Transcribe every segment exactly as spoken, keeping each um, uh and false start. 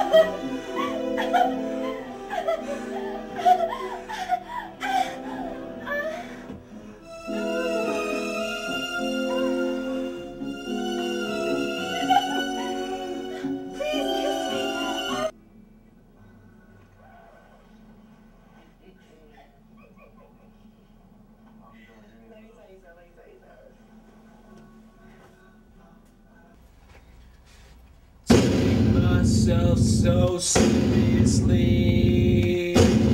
Myself so seriously.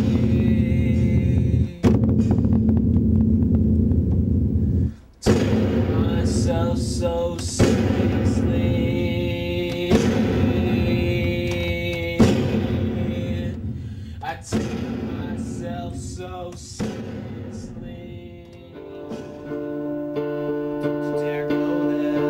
Take myself so seriously. I take myself so seriously. Don't you dare go there.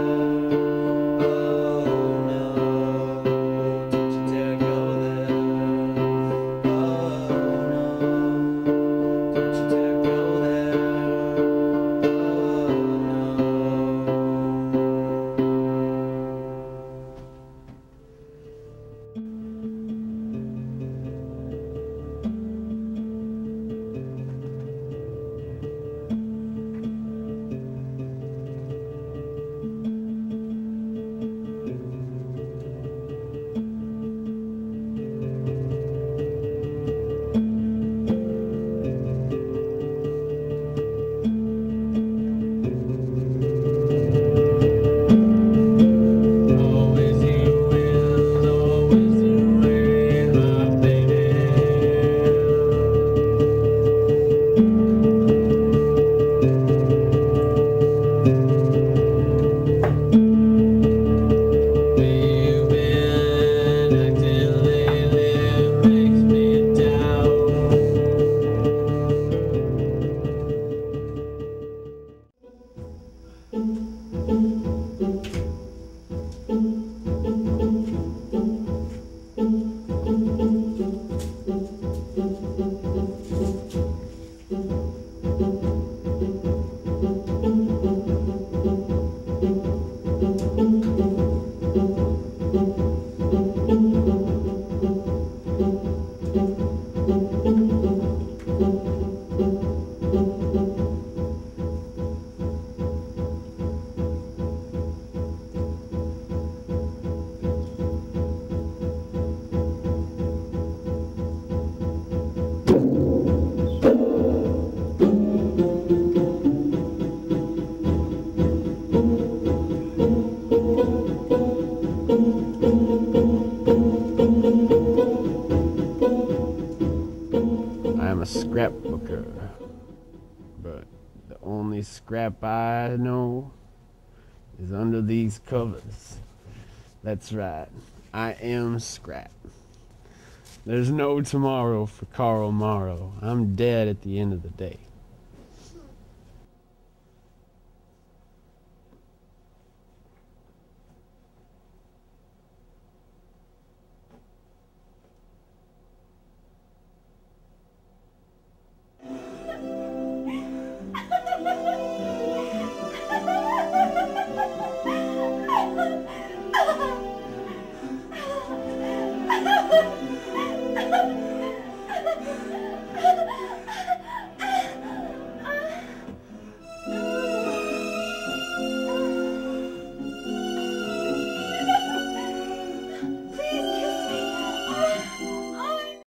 I'm a scrapbooker, but the only scrap I know is under these covers. That's right, I am scrap. There's no tomorrow for Carl Morrow. I'm dead at the end of the day.